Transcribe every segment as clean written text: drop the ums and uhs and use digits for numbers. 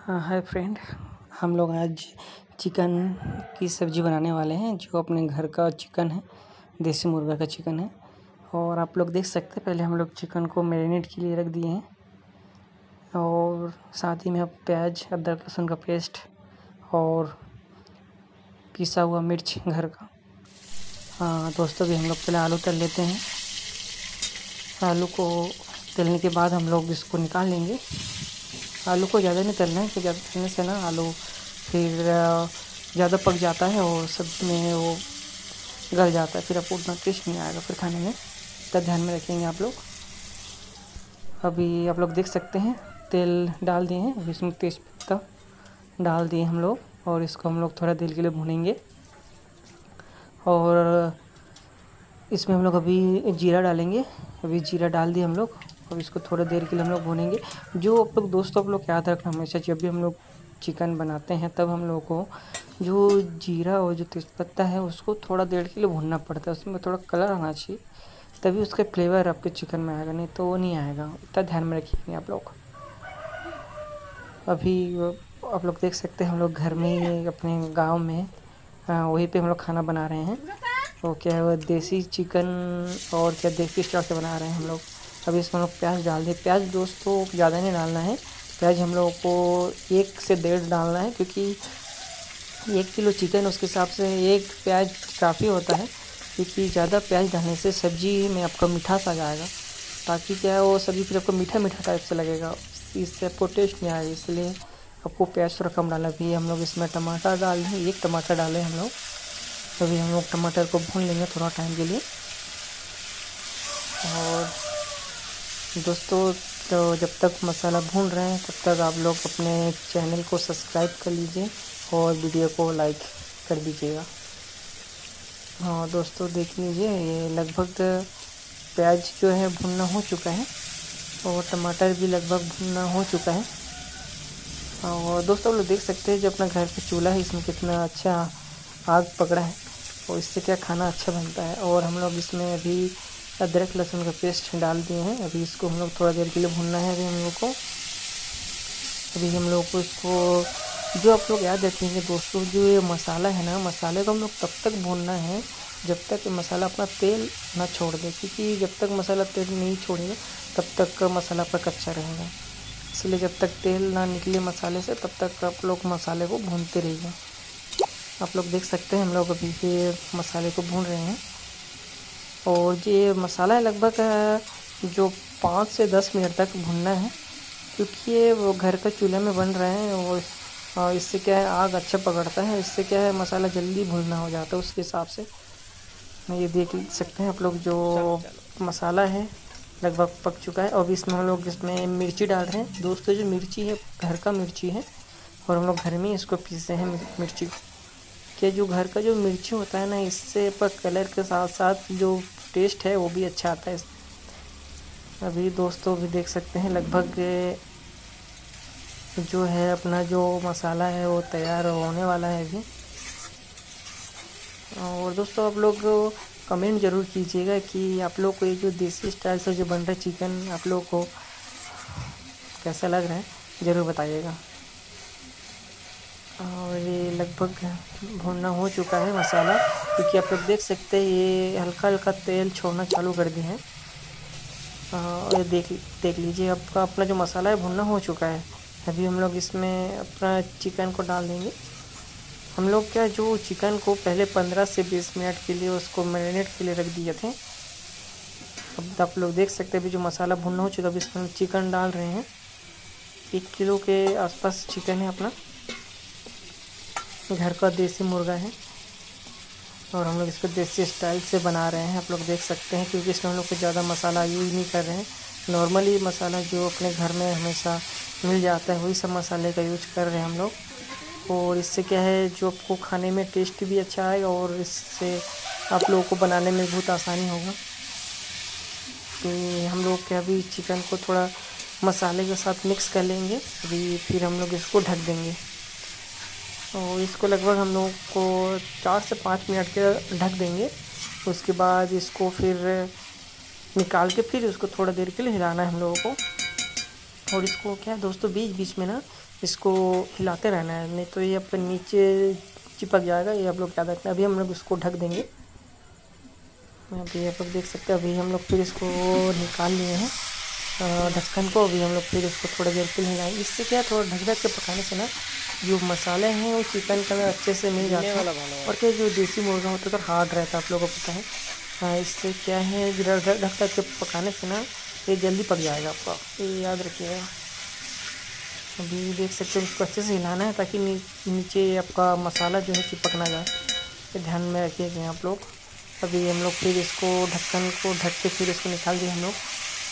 हाँ hi friend, हम लोग आज चिकन की सब्ज़ी बनाने वाले हैं जो अपने घर का चिकन है, देसी मुर्गा का चिकन है। और आप लोग देख सकते हैं, पहले हम लोग चिकन को मैरिनेट के लिए रख दिए हैं और साथ ही में अब प्याज, अदरक, लहसुन का पेस्ट और पिसा हुआ मिर्च घर का। हाँ दोस्तों, भी हम लोग पहले आलू तल लेते हैं। आलू को तलने के बाद हम लोग इसको निकाल लेंगे। आलू को ज़्यादा नहीं तलना है, क्योंकि ज़्यादा तलने से ना आलू फिर ज़्यादा पक जाता है और सब्ज़ी में वो गल जाता है, फिर आपको उतना टेस्ट नहीं आएगा फिर खाने में। तो ध्यान में रखेंगे आप लोग। अभी आप लोग देख सकते हैं तेल डाल दिए हैं, अभी इसमें तेज़पत्ता डाल दिए हम लोग और इसको हम लोग थोड़ा देर के लिए भूनेंगे। और इसमें हम लोग अभी जीरा डालेंगे। अभी जीरा डाल दिए हम लोग और इसको थोड़ा देर के लिए हम लोग भूनेंगे। जो आप लोग दोस्तों, आप लोग याद रखना हमेशा, जब भी हम लोग चिकन बनाते हैं तब हम लोग को जो जीरा और जो तेज़पत्ता है उसको थोड़ा देर के लिए भूनना पड़ता है। उसमें थोड़ा कलर आना चाहिए, तभी उसका फ्लेवर आपके चिकन में आएगा, नहीं तो वो नहीं आएगा। इतना ध्यान में रखिए आप लोग। अभी आप लोग देख सकते हैं हम लोग घर में ही अपने गाँव में वहीं पे हम लोग खाना बना रहे हैं। वो क्या है, वो देसी चिकन और क्या देसी स्टाइल से बना रहे हैं हम लोग। अभी इसमें हम लोग प्याज डाल दिए। प्याज दोस्तों ज़्यादा नहीं डालना है, प्याज हम लोगों को 1 से 1.5 डालना है, क्योंकि 1 किलो चिकन उसके हिसाब से 1 प्याज काफ़ी होता है। क्योंकि ज़्यादा प्याज डालने से सब्ज़ी में आपका मिठास आ जाएगा, ताकि क्या है वो सब्ज़ी फिर आपको मीठा मीठा टाइप से लगेगा, इससे आपको टेस्ट नहीं आएगा। इसलिए आपको प्याज थोड़ा कम डालना। भी हम लोग इसमें टमाटर डाल दें, 1 टमाटर डालें हम लोग। अभी हम लोग टमाटर को भून लेंगे थोड़ा टाइम के लिए। और दोस्तों, तो जब तक मसाला भून रहे हैं तब तक आप लोग अपने चैनल को सब्सक्राइब कर लीजिए और वीडियो को लाइक कर दीजिएगा। हाँ दोस्तों, देख लीजिए, ये लगभग प्याज जो है भुनना हो चुका है और टमाटर भी लगभग भुनना हो चुका है। और दोस्तों, आप लोग देख सकते हैं जो अपना घर का चूल्हा है इसमें कितना अच्छा आग पकड़ा है, और इससे क्या खाना अच्छा बनता है। और हम लोग इसमें अभी अदरक लहसुन का पेस्ट डाल दिए हैं। अभी इसको हम लोग थोड़ा देर के लिए भूनना है। अभी हम लोग को इसको, जो आप लोग याद रखेंगे दोस्तों, जो ये मसाला है ना, मसाले को हम लोग तब तक भूनना है जब तक मसाला अपना तेल ना छोड़ दे। क्योंकि जब तक मसाला तेल नहीं छोड़ेगा तब तक मसाला पर कच्चा रहेगा। इसलिए जब तक तेल ना निकले मसाले से तब तक आप लोग मसाले को भूनते रहिए। आप लोग देख सकते हैं हम लोग अभी ये मसाले को भून रहे हैं। और ये मसाला है लगभग जो 5 से 10 मिनट तक भूनना है, क्योंकि ये वो घर का चूल्हे में बन रहे हैं। और इससे क्या है, आग अच्छा पकड़ता है, इससे क्या है मसाला जल्दी भुनना हो जाता है। उसके हिसाब से ये देख सकते हैं आप लोग, जो मसाला है लगभग पक चुका है। और इसमें हम लोग इसमें मिर्ची डाल रहे हैं। दोस्तों, जो मिर्ची है घर का मिर्ची है और हम लोग घर में इसको पीसते हैं मिर्ची को। कि जो घर का जो मिर्ची होता है ना, इससे पर कलर के साथ साथ जो टेस्ट है वो भी अच्छा आता है। अभी दोस्तों भी देख सकते हैं लगभग जो है अपना जो मसाला है वो तैयार होने वाला है अभी। और दोस्तों, आप लोग कमेंट ज़रूर कीजिएगा कि आप लोग को ये जो देसी स्टाइल से जो बन रहा है चिकन, आप लोग को कैसा लग रहा है, ज़रूर बताइएगा। और ये लगभग भुनना हो चुका है मसाला, क्योंकि आप लोग देख सकते हैं ये हल्का हल्का तेल छोड़ना चालू कर दिए हैं। और देख लीजिए, आपका अपना जो मसाला है भुनना हो चुका है। अभी हम लोग इसमें अपना चिकन को डाल देंगे। हम लोग क्या, जो चिकन को पहले 15 से 20 मिनट के लिए उसको मैरिनेट के लिए रख दिए थे। अब आप लोग देख सकते हैं अभी जो मसाला भुनना हो चुका है, अभी इसमें चिकन डाल रहे हैं। 1 किलो के आसपास चिकन है अपना, घर का देसी मुर्गा है। और हम लोग इसको देसी स्टाइल से बना रहे हैं, आप लोग देख सकते हैं, क्योंकि इसमें हम लोग को ज़्यादा मसाला यूज़ नहीं कर रहे हैं। नॉर्मली मसाला जो अपने घर में हमेशा मिल जाता है वही सब मसाले का यूज कर रहे हैं हम लोग। और इससे क्या है, जो आपको खाने में टेस्ट भी अच्छा आएगा और इससे आप लोगों को बनाने में बहुत आसानी होगा। तो हम लोग क्या, अभी चिकन को थोड़ा मसाले के साथ मिक्स कर लेंगे। अभी फिर हम लोग इसको ढक देंगे और इसको लगभग हम लोग को 4 से 5 मिनट के ढक देंगे। उसके बाद इसको फिर निकाल के फिर उसको थोड़ा देर के लिए हिलाना है हम लोगों को। और इसको क्या है दोस्तों, बीच बीच में ना इसको हिलाते रहना है, नहीं तो ये अपने नीचे चिपक जाएगा, ये आप लोग याद रखना। अभी हम लोग इसको ढक देंगे। अभी आप लोग देख सकते हैं, अभी हम लोग फिर इसको निकाल लिए हैं ढक्कन को। अभी हम लोग फिर इसको थोड़ा देर के लिए हिलाएंगे। इससे क्या थोड़ा ढक ढक के पकाने से ना जो मसाले हैं वो चिकन के अंदर अच्छे से मिल जाते हैं। और क्या जो देसी मुर्गा होता है तो हार्ड रहता है, आप लोगों को पता है। हाँ, इससे क्या है ढक ढक के पकाने से ना ये जल्दी पक जाएगा आपका, ये याद रखिएगा। अभी देख सकते हो इसको अच्छे से हिलाना है ताकि नीचे आपका मसाला जो है चिपक ना जाए, ये ध्यान में रखिएगा आप लोग। अभी हम लोग फिर इसको ढक्कन को ढक के फिर इसको निकाल दिए हम लोग।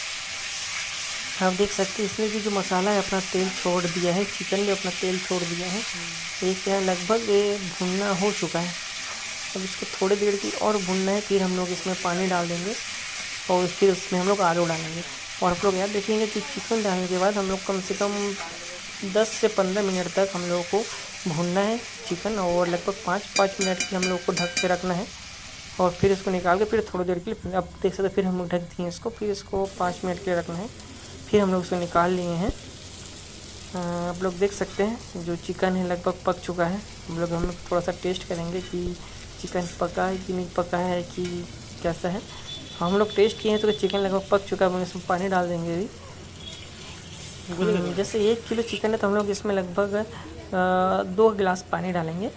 आप देख सकते हैं इसमें भी जो मसाला है अपना तेल छोड़ दिया है, चिकन भी अपना तेल छोड़ दिया है। ये क्या है लगभग ये भुनना हो चुका है। अब इसको थोड़ी देर की और भुनना है, फिर हम लोग इसमें पानी डाल देंगे और फिर उसमें हम लोग आलू डालेंगे। और आप लोग याद रखिएगा कि चिकन डालने के बाद हम लोग कम से कम 10 से 15 मिनट तक हम लोग को भूनना है चिकन, और लगभग 5 मिनट के हम लोग को ढक के रखना है। और फिर इसको निकाल के फिर थोड़ी देर के लिए अब देख सकते, फिर हम लोग ढक दिए इसको, फिर इसको 5 मिनट के लिए रखना है। फिर हम लोग इसको निकाल लिए हैं। आप लोग देख सकते हैं जो चिकन है लगभग पक चुका है। हम लोग थोड़ा सा टेस्ट करेंगे कि चिकन पका है कि नहीं पका है कि कैसा है। हम लोग टेस्ट किए हैं तो चिकन लगभग पक चुका है। हम इसमें पानी डाल देंगे अभी। जैसे 1 किलो चिकन है तो हम लोग इसमें लगभग 2 गिलास पानी डालेंगे।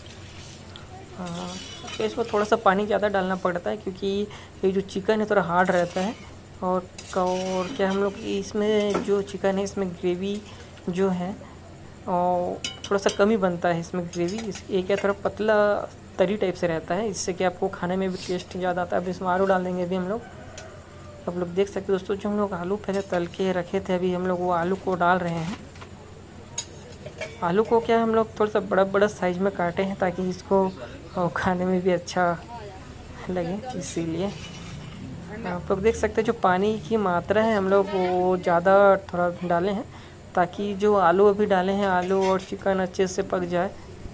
तो इसमें थोड़ा सा पानी ज़्यादा डालना पड़ता है क्योंकि ये जो चिकन है थोड़ा हार्ड रहता है। और क्या हम लोग इसमें जो चिकन है इसमें ग्रेवी जो है और थोड़ा सा कम ही बनता है इसमें ग्रेवी। ये क्या थोड़ा पतला तरी टाइप से रहता है, इससे कि आपको खाने में भी टेस्ट ज़्यादा आता है। अब इसमें आलू डाल देंगे अभी हम लोग। आप लोग देख सकते हो दोस्तों, जो हम लोग आलू पहले तल के रखे थे अभी हम लोग वो आलू को डाल रहे हैं। आलू को क्या हम लोग थोड़ा सा बड़ा साइज में काटे हैं ताकि इसको खाने में भी अच्छा लगे, इसीलिए। आप लोग देख सकते हैं जो पानी की मात्रा है हम लोग वो ज़्यादा थोड़ा डाले हैं ताकि जो आलू अभी डाले हैं आलू और चिकन अच्छे से पक जाए।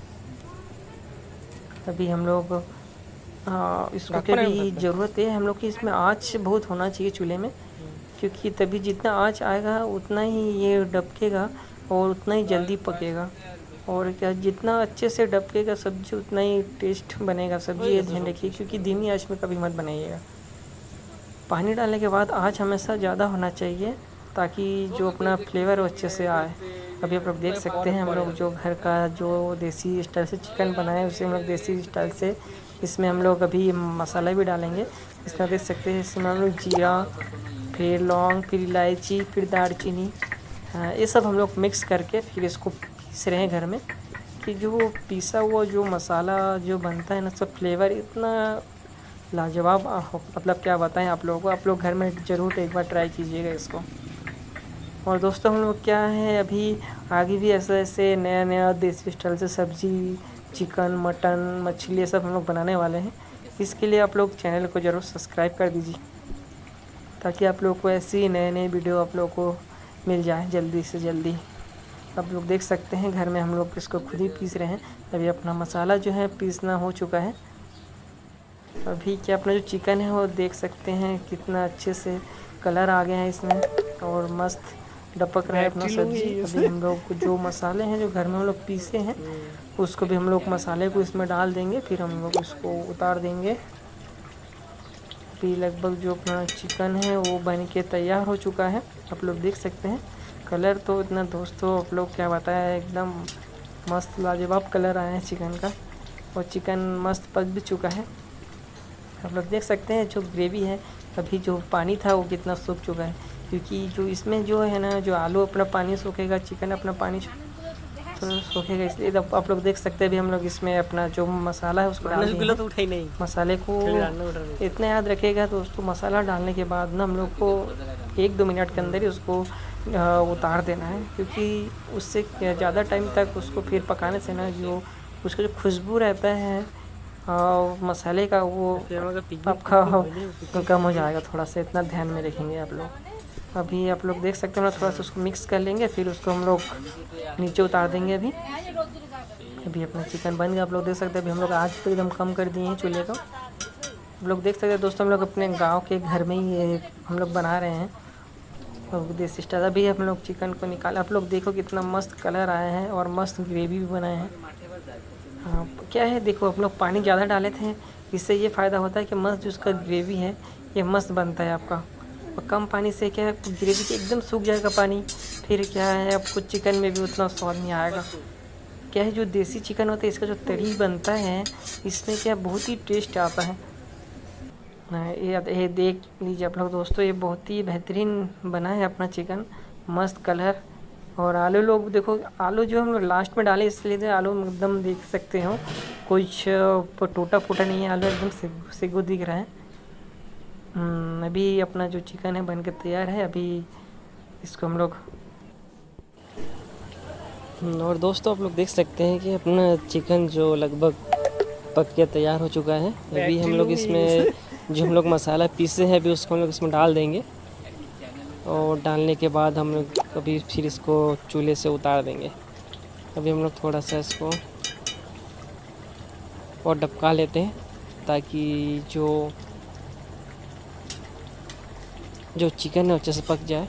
अभी हम लोग इसको क्या भी ज़रूरत है हम लोग की, इसमें आँच बहुत होना चाहिए चूल्हे में, क्योंकि तभी जितना आँच आएगा उतना ही ये डबकेगा और उतना ही जल्दी पकेगा। और क्या जितना अच्छे से डबकेगा सब्ज़ी उतना ही टेस्ट बनेगा सब्ज़ी, ये ध्यान रखिए, क्योंकि धीमी आँच में कभी मत बनाइएगा। पानी डालने के बाद आँच हमेशा ज़्यादा होना चाहिए ताकि जो अपना फ्लेवर वो अच्छे से आए। अभी आप लोग देख सकते हैं हम लोग जो घर का जो देसी स्टाइल से चिकन बनाए उसे हम लोग देसी स्टाइल से इसमें हम लोग अभी मसाला भी डालेंगे। इसमें देख सकते हैं इसमें हम लोग जीरा, फिर लौंग, फिर इलायची, फिर दालचीनी, ये सब हम लोग मिक्स करके फिर इसको पीस रहे हैं घर में। कि जो पिसा हुआ जो मसाला जो बनता है ना, सब फ्लेवर इतना लाजवाब मतलब क्या बताएं आप लोगों को। आप लोग घर में ज़रूर एक बार ट्राई कीजिएगा इसको। और दोस्तों हम लोग क्या है अभी आगे भी ऐसे नया देसी स्टाइल से सब्ज़ी, चिकन, मटन, मछली ये सब हम लोग बनाने वाले हैं। इसके लिए आप लोग चैनल को ज़रूर सब्सक्राइब कर दीजिए ताकि आप लोग को ऐसी नए वीडियो आप लोग को मिल जाए जल्दी से जल्दी। आप लोग देख सकते हैं घर में हम लोग इसको खुद ही पीस रहे हैं। अभी अपना मसाला जो है पीसना हो चुका है। अभी क्या अपना जो चिकन है वो देख सकते हैं कितना अच्छे से कलर आ गया है इसमें और मस्त डपक रहा है अपना सब्जी। अभी हम लोग जो मसाले हैं जो घर में हम लोग पीसे हैं उसको भी हम लोग मसाले को इसमें डाल देंगे, फिर हम लोग उसको उतार देंगे। फिर लगभग जो अपना चिकन है वो बन के तैयार हो चुका है। आप लोग देख सकते हैं कलर तो इतना दोस्तों आप लोग क्या बताया, एकदम मस्त लाजवाब कलर आया है चिकन का, और चिकन मस्त पक भी चुका है। आप लोग देख सकते हैं जो ग्रेवी है अभी जो पानी था वो कितना सूख चुका है, क्योंकि जो इसमें जो है ना जो आलू अपना पानी सोखेगा, चिकन अपना पानी सोखेगा, इसलिए आप लोग देख सकते हैं। अभी हम लोग इसमें अपना जो मसाला है उसको डाल देंगे। मसाले को इतना याद रखिएगा दोस्तों, मसाला डालने के बाद ना हम लोग को 1-2 मिनट के अंदर ही उसको उतार देना है, क्योंकि उससे ज़्यादा टाइम तक उसको फिर पकाने से ना जो उसका जो खुशबू रहता है मसाले का वो आपका कम हो जाएगा थोड़ा सा, इतना ध्यान में रखेंगे आप लोग। अभी आप लोग देख सकते हैं ना थोड़ा सा उसको मिक्स कर लेंगे, फिर उसको हम लोग नीचे उतार देंगे। अभी अपना चिकन बन गया, आप लोग देख सकते हैं। अभी हम लोग आँच तो एकदम कम कर दिए हैं चूल्हे को। आप लोग देख सकते हैं दोस्तों हम लोग अपने गांव के घर में ही हम लोग बना रहे हैं, और देसी स्टाइल। अभी हम लोग चिकन को निकाल, आप लोग देखो कितना मस्त कलर आया है और मस्त ग्रेवी भी बनाए हैं। हाँ क्या है, देखो आप लोग पानी ज़्यादा डाले थे, इससे ये फ़ायदा होता है कि मस्त जो उसका ग्रेवी है ये मस्त बनता है आपका। और कम पानी से क्या है, ग्रेवी के एकदम सूख जाएगा पानी, फिर क्या है आपको चिकन में भी उतना स्वाद नहीं आएगा। क्या है, जो देसी चिकन होता है इसका जो तरी बनता है इसमें क्या बहुत ही टेस्ट आता है। ये देख लीजिए आप लोग दोस्तों, ये बहुत ही बेहतरीन बना है अपना चिकन, मस्त कलर। और आलू लोग देखो, आलू जो हम लोग लास्ट में डाले इसलिए तो आलू एकदम देख सकते हो कुछ टूटा फूटा नहीं है, आलू एकदम सेगो दिख रहा है। अभी अपना जो चिकन है बनकर तैयार है, अभी इसको हम लोग और दोस्तों आप लोग देख सकते हैं कि अपना चिकन जो लगभग पक के तैयार हो चुका है। अभी हम लोग इसमें जो हम लोग मसाला पीसे हैं अभी उसको हम लोग इसमें डाल देंगे, और डालने के बाद हम लोग अभी फिर इसको चूल्हे से उतार देंगे। अभी हम लोग थोड़ा सा इसको और डबका लेते हैं ताकि जो चिकन है अच्छे से पक जाए।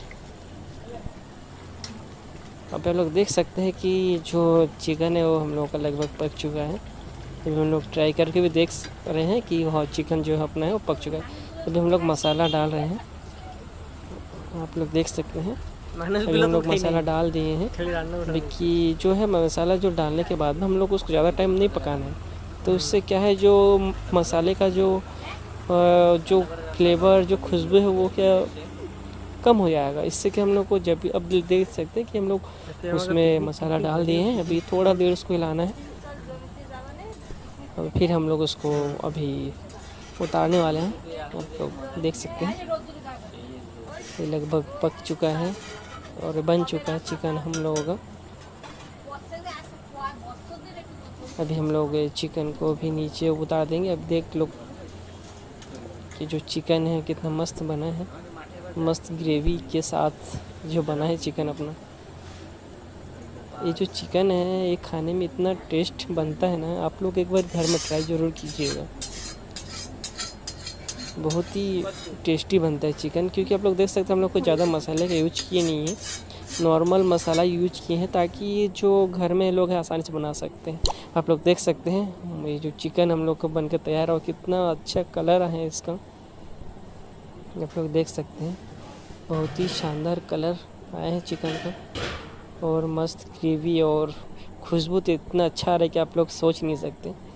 अब आप लोग देख सकते हैं कि जो चिकन है वो हम लोग का लगभग पक चुका है। अभी हम लोग ट्राई करके भी देख रहे हैं कि वह चिकन जो है अपना है वो पक चुका है। अभी हम लोग मसाला डाल रहे हैं, आप लोग देख सकते हैं। अभी हम लोग मसाला डाल दिए हैं। देखिए जो है मसाला जो डालने के बाद हम लोग उसको ज़्यादा टाइम नहीं पकाना है, तो उससे क्या है जो मसाले का जो फ्लेवर जो खुशबू है वो क्या कम हो जाएगा। इससे कि हम लोग को जब भी अब देख सकते हैं कि हम लोग उसमें मसाला डाल दिए हैं। अभी थोड़ा देर उसको हिलाना है और फिर हम लोग उसको अभी उतारने वाले हैं। आप लोग देख सकते हैं ये लगभग पक चुका है और बन चुका है चिकन हम लोगों का। अभी हम लोग चिकन को भी नीचे उतार देंगे। अब देख लो कि जो चिकन है कितना मस्त बना है, मस्त ग्रेवी के साथ जो बना है चिकन अपना। ये जो चिकन है ये खाने में इतना टेस्ट बनता है ना, आप लोग एक बार घर में ट्राई ज़रूर कीजिएगा। बहुत ही टेस्टी बनता है चिकन, क्योंकि आप लोग देख सकते हैं हम लोग को ज़्यादा मसाले का यूज किए नहीं है, नॉर्मल मसाला यूज किए हैं ताकि जो घर में लोग हैं आसानी से बना सकते हैं। आप लोग देख सकते हैं ये जो चिकन हम लोग को बनकर तैयार हो, कितना अच्छा कलर है इसका। आप लोग देख सकते हैं बहुत ही शानदार कलर आया है चिकन का, और मस्त ग्रेवी और खुशबू तो इतना अच्छा आ रहा है कि आप लोग सोच नहीं सकते।